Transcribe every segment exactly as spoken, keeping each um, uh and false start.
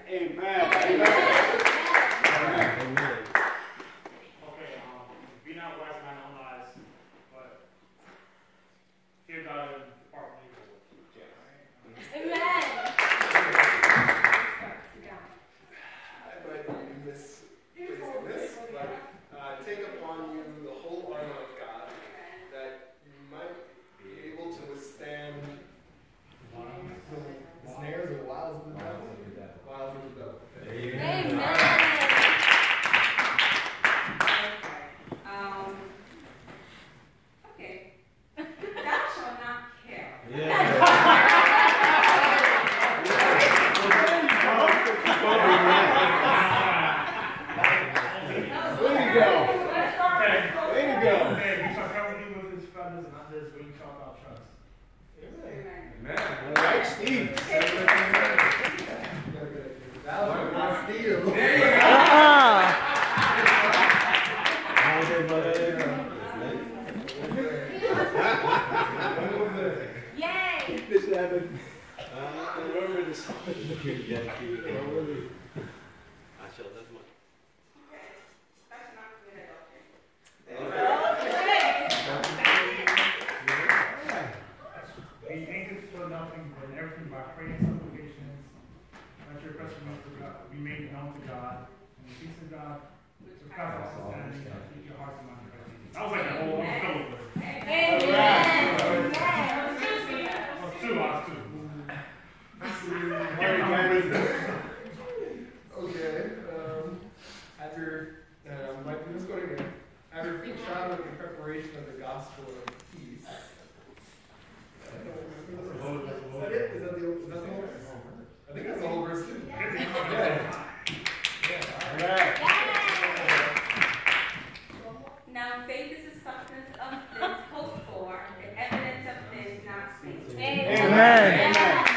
Amen. Amen. Amen. Okay, um, be not wise in thine own eyes, but fear God and depart from evil. Amen. I might be misphrasing this, but uh, take upon you the whole armor of God, that you might be able to withstand the snares or wiles of the devil. Wiles of the devil. Amen. Okay. Um, okay. Thou shalt not kill. Yeah. Way to go. Way to go. Okay, you shall cover thee with his feathers, and under his wings shalt thou trust. Amen. All right, Steve. Thou shalt not steal. There you go. Yay! This happened. I remember this. I shall live my. That's not good at all. Be anxious for nothing, but in everything by prayer and supplications. Let your requests be made known to God. And the peace of God, which passes all understanding, shall keep your hearts and minds in Christ Jesus. That was like a whole other filler. Amen. Oh, two, I was two. Okay. Um, have your, um, like, let's go again. Have your feet shod with the preparation of the gospel of peace. Is that it? Is that the, is that the whole verse? I think that's the whole verse too. Yeah. All right. Now faith is the substance of things hoped for, the evidence of things not seen. Amen. Amen.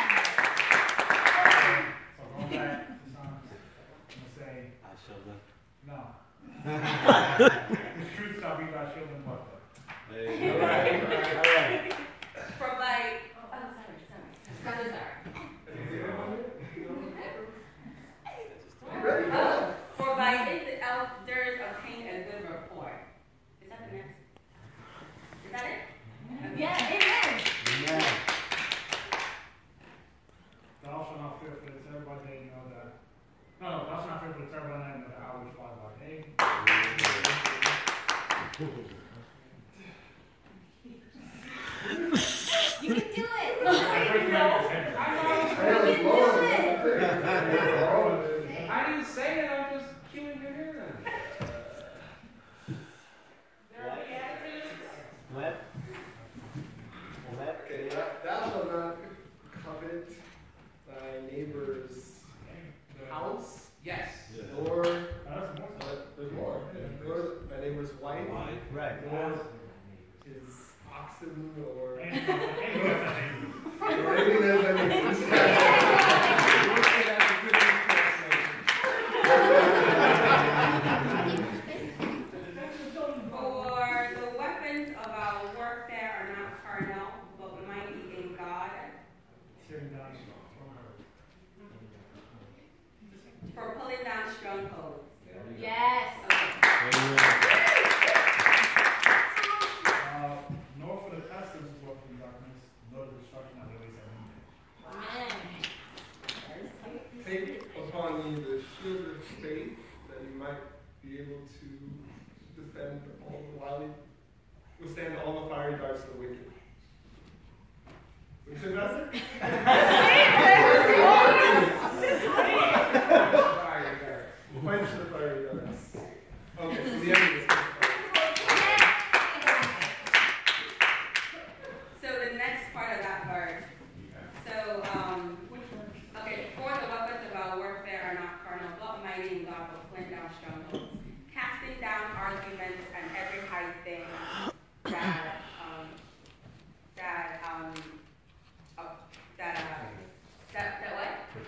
So going back to Psalms, I'm going to say, I shall live. no. His truth shall be thy shield and buckler. Hey. All right. All right. For by, oh, sorry, sorry. Sorry, sorry. Oh, for by it the elders obtain a good report. Is that the next? Is that it? Yeah, amen. Amen. Thou shalt not fear for the terror by day, know that. No, no, thou shalt not fear for the terror by night, know the hour which flies by day. You can do it. That first man is Henry. I didn't say it. I'm just cueing your hand. What? What? Okay, thou shalt not covet thy neighbor's house, Yes. nor, Oh, that's more uh, so. there's more, nor thy neighbor's wife, Right. nor his oxen, or Ain't no- ain't no such thing. or anything that's thy For the weapons of our warfare are not carnal, but mighty in God. Tearing down strongholds. For pulling down strongholds. Yes. Uh, nor for the pestilence which walk in darkness, nor the destruction of the ways at noonday. Take upon you the shield of faith, that you might be able to defend all the wily, withstand all the fiery darts of the wicked. What did you say, Pastor? Fiery darts. Quench the fiery darts. Okay, so the end of this. So the next part of that verse. So, um, okay, for the weapons of our warfare are not carnal, but mighty in God for pulling down strongholds, casting down arguments and every high thing that, um, that, um, uh, that, uh, that, that what?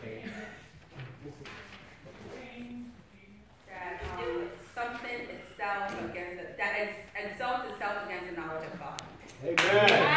That, um, something itself against, it, that ex- exalts itself against the knowledge of God. Amen.